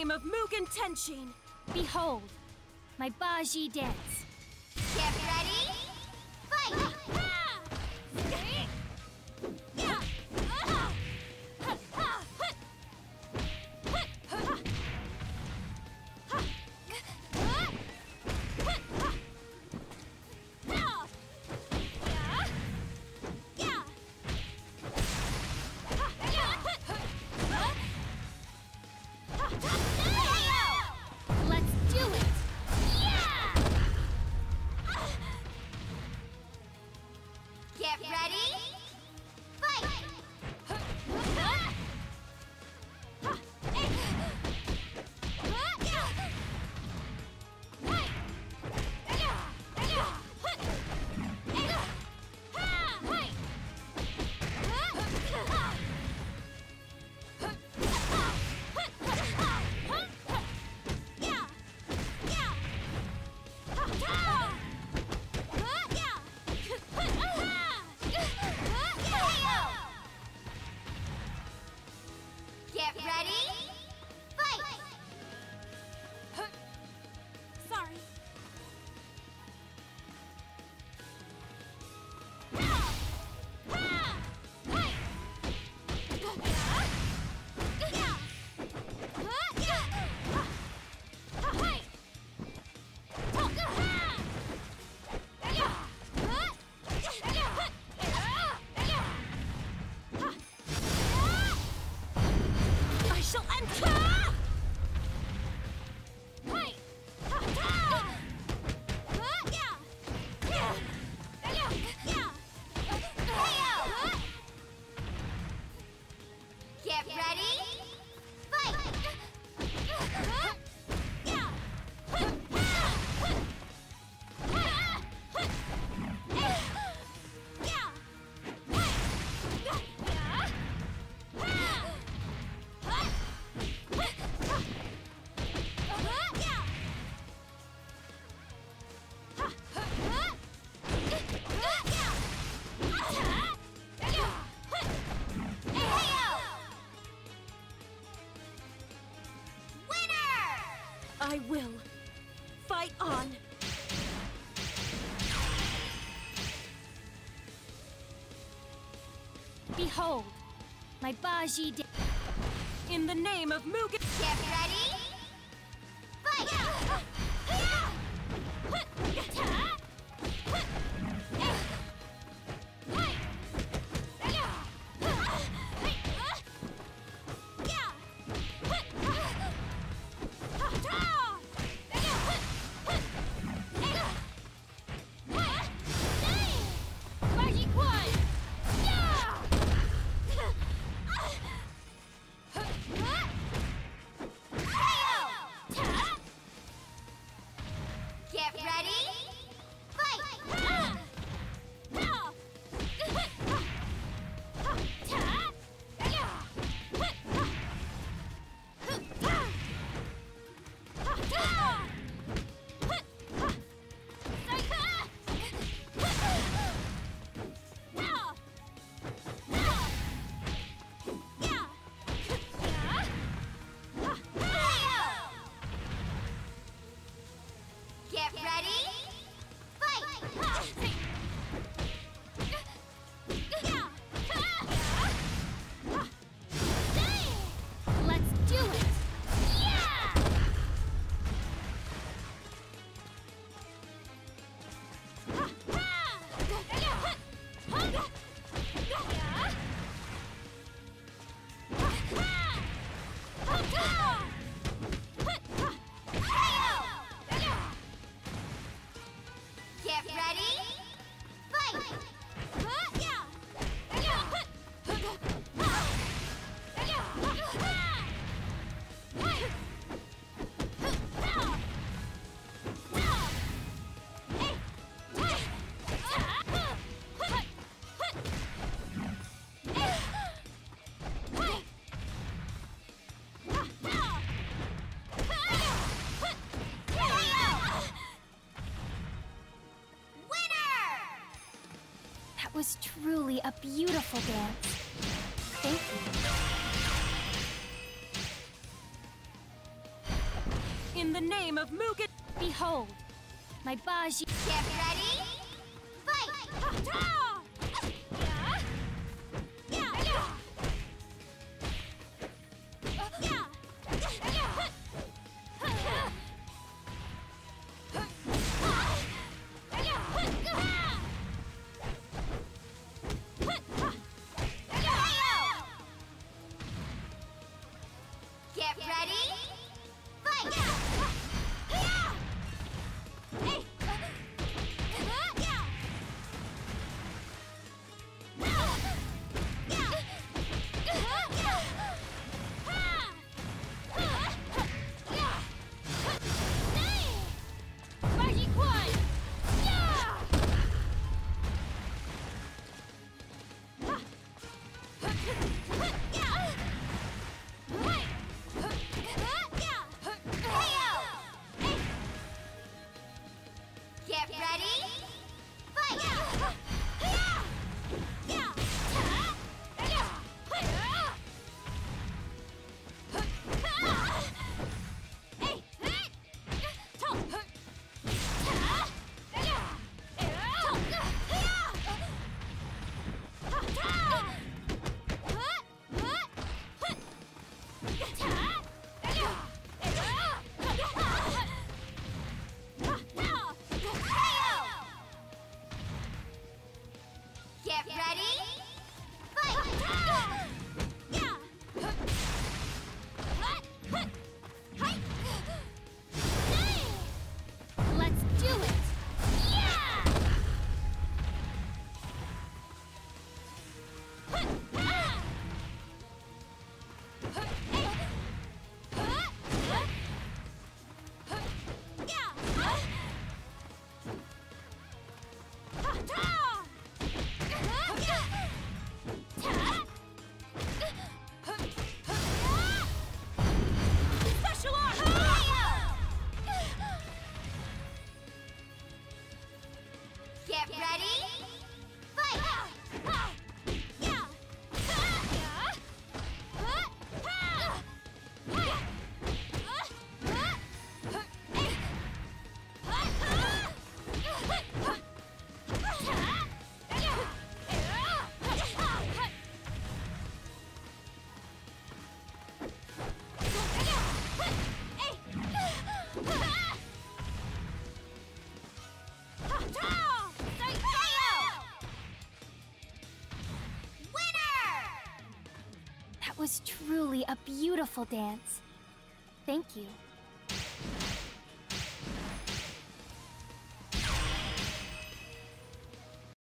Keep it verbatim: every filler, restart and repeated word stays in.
name of Mugen Tenshin. Behold, my Baji dance. Get ready, fight! Let's do it! Yeah! Get ready, fight! Get ready, fight! Sorry. I shall enter! Get ready, fight! I will. Fight on. Behold, my Baji dance. In the name of Mugen... Get ready, fight! Baji Quan! Get ready, fight! Get ready, fight! Let's do it! Yeah! Get ready, fight! That was truly a beautiful dance. Thank you. In the name of Mugen. Behold, my Baji. Get ready. Fight! Get ready. Fight! Baji Quan! Get ready. Fight! Get ready. Fight! Let's do it! Yeah! Special art. Get ready. Fight! That was truly a beautiful dance. Thank you.